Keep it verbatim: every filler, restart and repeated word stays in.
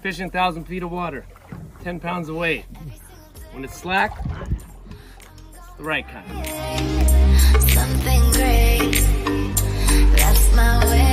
fishing a thousand feet of water, ten pounds of weight. When it's slack, it's the right kind. Something great, that's my way.